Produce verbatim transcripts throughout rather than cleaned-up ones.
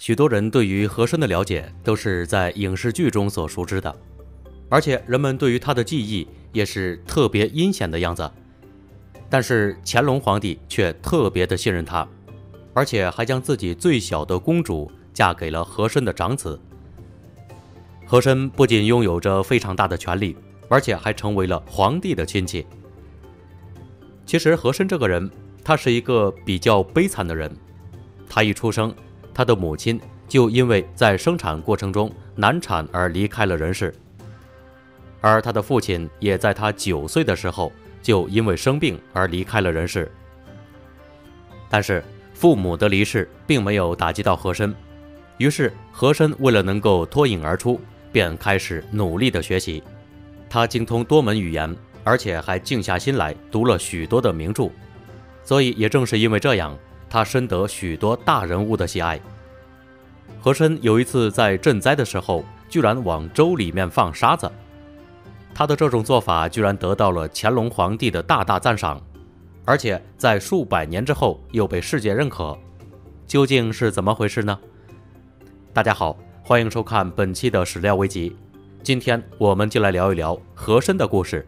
许多人对于和珅的了解都是在影视剧中所熟知的，而且人们对于他的记忆也是特别阴险的样子。但是乾隆皇帝却特别的信任他，而且还将自己最小的公主嫁给了和珅的长子。和珅不仅拥有着非常大的权力，而且还成为了皇帝的亲戚。其实和珅这个人，他是一个比较悲惨的人。他一出生，他的母亲就因为在生产过程中难产而离开了人世，而他的父亲也在他九岁的时候就因为生病而离开了人世。但是父母的离世并没有打击到和珅，于是和珅为了能够脱颖而出，便开始努力的学习。他精通多门语言，而且还静下心来读了许多的名著，所以也正是因为这样，他深得许多大人物的喜爱。和珅有一次在赈灾的时候，居然往粥里面放沙子，他的这种做法居然得到了乾隆皇帝的大大赞赏，而且在数百年之后又被世界认可。究竟是怎么回事呢？大家好，欢迎收看本期的史料危集，今天我们就来聊一聊和珅的故事。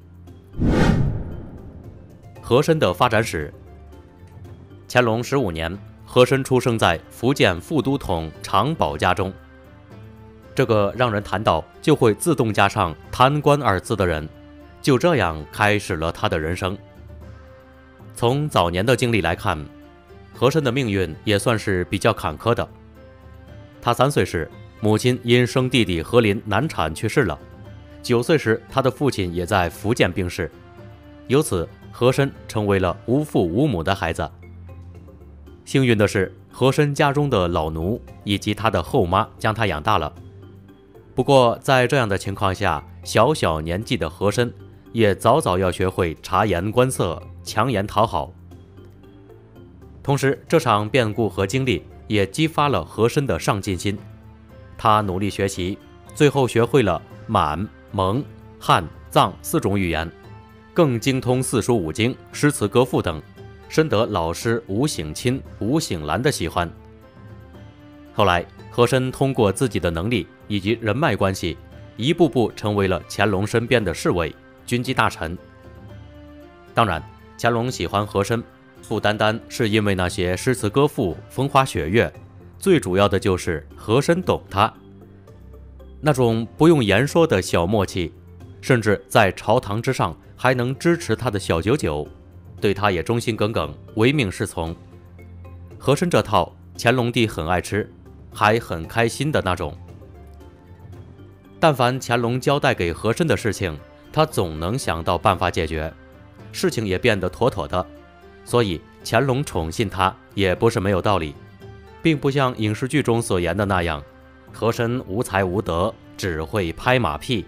和珅的发展史。乾隆十五年，和珅出生在福建副都统常宝家中。这个让人谈到就会自动加上贪官二字的人，就这样开始了他的人生。从早年的经历来看，和珅的命运也算是比较坎坷的。他三岁时，母亲因生弟弟和林难产去世了；九岁时，他的父亲也在福建病逝，由此和珅成为了无父无母的孩子。幸运的是，和珅家中的老奴以及他的后妈将他养大了。不过在这样的情况下，小小年纪的和珅也早早要学会察言观色，强颜讨好。同时，这场变故和经历也激发了和珅的上进心。他努力学习，最后学会了满、蒙、汉、藏四种语言，更精通四书五经、诗词歌赋等，深得老师吴醒钦、吴醒兰的喜欢。后来，和珅通过自己的能力以及人脉关系，一步步成为了乾隆身边的侍卫、军机大臣。当然，乾隆喜欢和珅，不单单是因为那些诗词歌赋、风花雪月，最主要的就是和珅懂他。那种不用言说的小默契，甚至在朝堂之上还能支持他的小九九，对他也忠心耿耿，唯命是从。和珅这套，乾隆帝很爱吃，还很开心的那种。但凡乾隆交代给和珅的事情，他总能想到办法解决，事情也变得妥妥的。所以乾隆宠信他也不是没有道理，并不像影视剧中所言的那样，和珅无才无德，只会拍马屁。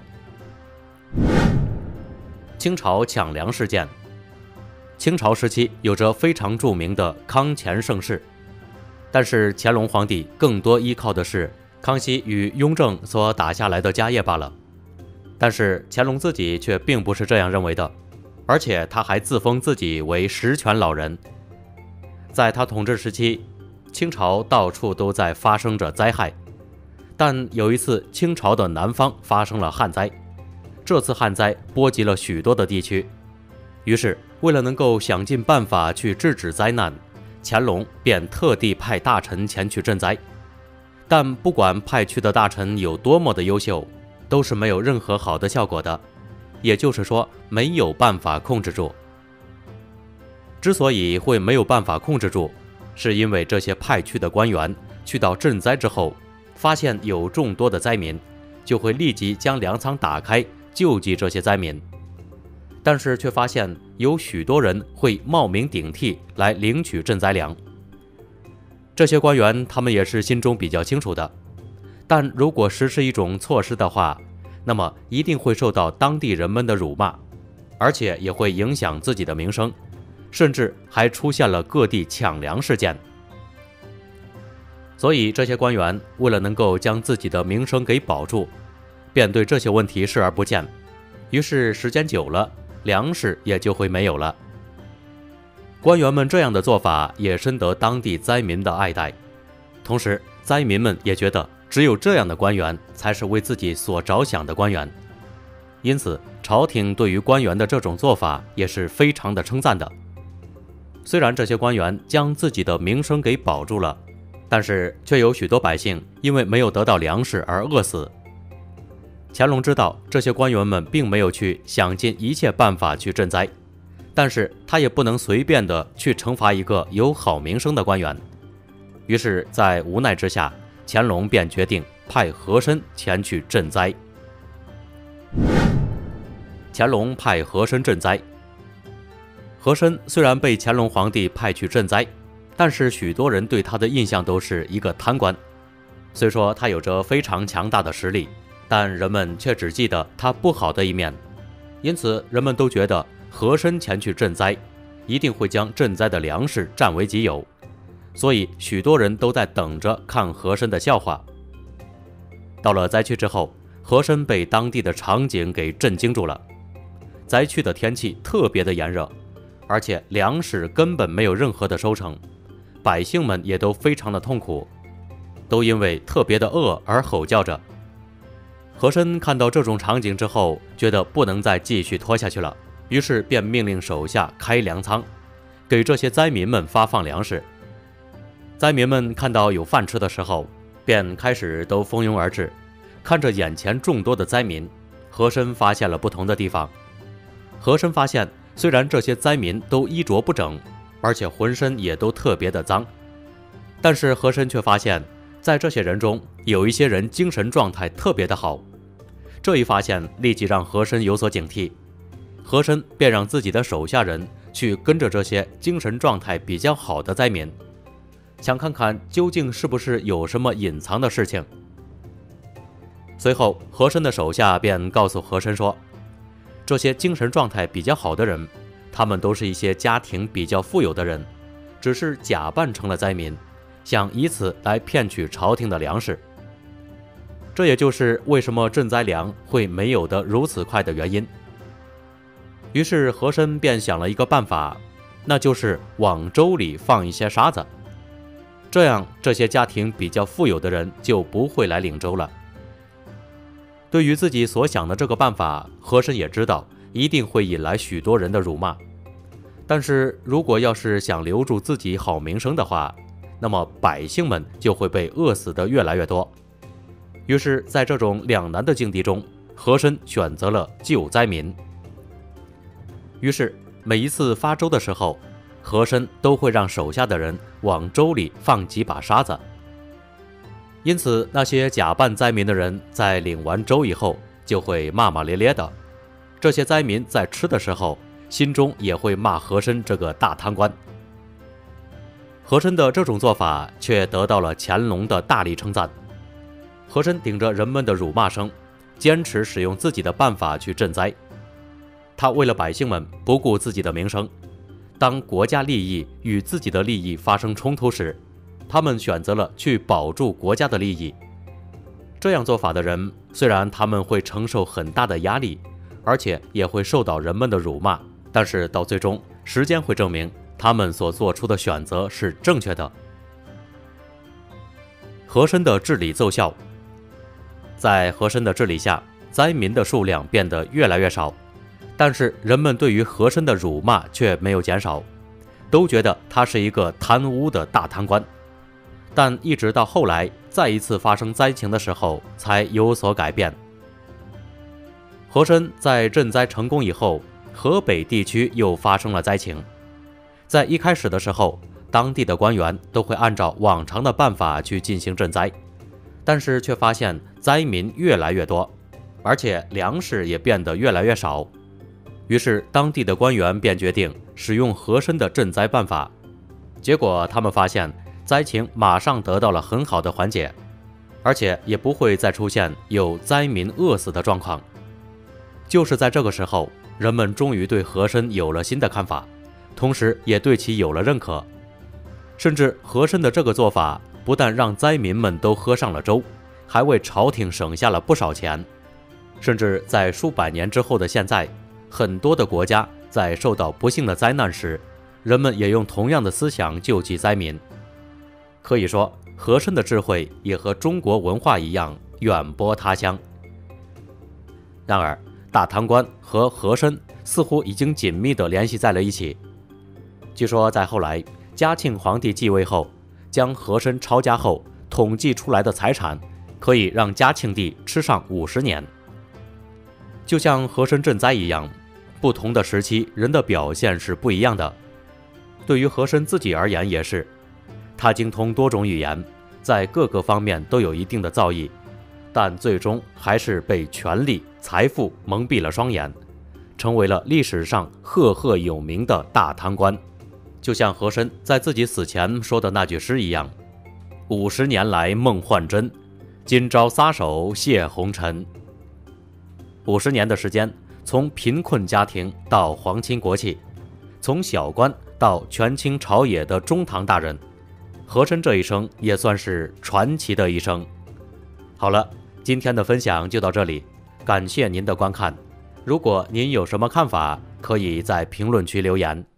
清朝抢粮事件。清朝时期有着非常著名的康乾盛世，但是乾隆皇帝更多依靠的是康熙与雍正所打下来的家业罢了。但是乾隆自己却并不是这样认为的，而且他还自封自己为十全老人。在他统治时期，清朝到处都在发生着灾害，但有一次清朝的南方发生了旱灾，这次旱灾波及了许多的地区，于是为了能够想尽办法去制止灾难，乾隆便特地派大臣前去赈灾。但不管派去的大臣有多么的优秀，都是没有任何好的效果的，也就是说没有办法控制住。之所以会没有办法控制住，是因为这些派去的官员去到赈灾之后，发现有众多的灾民，就会立即将粮仓打开救济这些灾民，但是却发现有许多人会冒名顶替来领取赈灾粮。这些官员他们也是心中比较清楚的，但如果实施一种措施的话，那么一定会受到当地人们的辱骂，而且也会影响自己的名声，甚至还出现了各地抢粮事件。所以这些官员为了能够将自己的名声给保住，便对这些问题视而不见，于是时间久了，粮食也就会没有了。官员们这样的做法也深得当地灾民的爱戴，同时灾民们也觉得只有这样的官员才是为自己所着想的官员，因此朝廷对于官员的这种做法也是非常的称赞的。虽然这些官员将自己的名声给保住了，但是却有许多百姓因为没有得到粮食而饿死。乾隆知道这些官员们并没有去想尽一切办法去赈灾，但是他也不能随便的去惩罚一个有好名声的官员。于是在无奈之下，乾隆便决定派和珅前去赈灾。乾隆派和珅赈灾。和珅虽然被乾隆皇帝派去赈灾，但是许多人对他的印象都是一个贪官。虽说他有着非常强大的实力，但人们却只记得他不好的一面，因此人们都觉得和珅前去赈灾，一定会将赈灾的粮食占为己有，所以许多人都在等着看和珅的笑话。到了灾区之后，和珅被当地的场景给震惊住了。灾区的天气特别的炎热，而且粮食根本没有任何的收成，百姓们也都非常的痛苦，都因为特别的饿而吼叫着。和珅看到这种场景之后，觉得不能再继续拖下去了，于是便命令手下开粮仓，给这些灾民们发放粮食。灾民们看到有饭吃的时候，便开始都蜂拥而至。看着眼前众多的灾民，和珅发现了不同的地方。和珅发现，虽然这些灾民都衣着不整，而且浑身也都特别的脏，但是和珅却发现，在这些人中有一些人精神状态特别的好。这一发现立即让和珅有所警惕，和珅便让自己的手下人去跟着这些精神状态比较好的灾民，想看看究竟是不是有什么隐藏的事情。随后和珅的手下便告诉和珅说，这些精神状态比较好的人，他们都是一些家庭比较富有的人，只是假扮成了灾民，想以此来骗取朝廷的粮食。这也就是为什么赈灾粮会没有得如此快的原因。于是和珅便想了一个办法，那就是往粥里放一些沙子，这样这些家庭比较富有的人就不会来领粥了。对于自己所想的这个办法，和珅也知道一定会引来许多人的辱骂，但是如果要是想留住自己好名声的话，那么百姓们就会被饿死的越来越多。于是在这种两难的境地中，和珅选择了救灾民。于是每一次发粥的时候，和珅都会让手下的人往粥里放几把沙子。因此那些假扮灾民的人在领完粥以后就会骂骂咧咧的，这些灾民在吃的时候心中也会骂和珅这个大贪官。和珅的这种做法却得到了乾隆的大力称赞。和珅顶着人们的辱骂声，坚持使用自己的办法去赈灾。他为了百姓们不顾自己的名声，当国家利益与自己的利益发生冲突时，他们选择了去保住国家的利益。这样做法的人，虽然他们会承受很大的压力，而且也会受到人们的辱骂，但是到最终，时间会证明他们所做出的选择是正确的。和珅的治理奏效。在和珅的治理下，灾民的数量变得越来越少，但是人们对于和珅的辱骂却没有减少，都觉得他是一个贪污的大贪官。但一直到后来再一次发生灾情的时候才有所改变。和珅在赈灾成功以后，河北地区又发生了灾情。在一开始的时候，当地的官员都会按照往常的办法去进行赈灾，但是却发现灾民越来越多，而且粮食也变得越来越少。于是当地的官员便决定使用和珅的赈灾办法，结果他们发现灾情马上得到了很好的缓解，而且也不会再出现有灾民饿死的状况。就是在这个时候，人们终于对和珅有了新的看法，同时也对其有了认可。甚至和珅的这个做法不但让灾民们都喝上了粥，还为朝廷省下了不少钱。甚至在数百年之后的现在，很多的国家在受到不幸的灾难时，人们也用同样的思想救济灾民。可以说， 和珅的智慧也和中国文化一样远播他乡。然而，大贪官和和珅似乎已经紧密地联系在了一起。据说在后来，嘉庆皇帝继位后，将和珅抄家后统计出来的财产，可以让嘉庆帝吃上五十年。就像和珅赈灾一样，不同的时期人的表现是不一样的。对于和珅自己而言也是，他精通多种语言，在各个方面都有一定的造诣，但最终还是被权力、财富蒙蔽了双眼，成为了历史上赫赫有名的大贪官。就像和珅在自己死前说的那句诗一样：五十年来梦幻真，今朝撒手谢红尘。五十年的时间，从贫困家庭到皇亲国戚，从小官到权倾朝野的中堂大人，和珅这一生也算是传奇的一生。好了，今天的分享就到这里，感谢您的观看。如果您有什么看法，可以在评论区留言。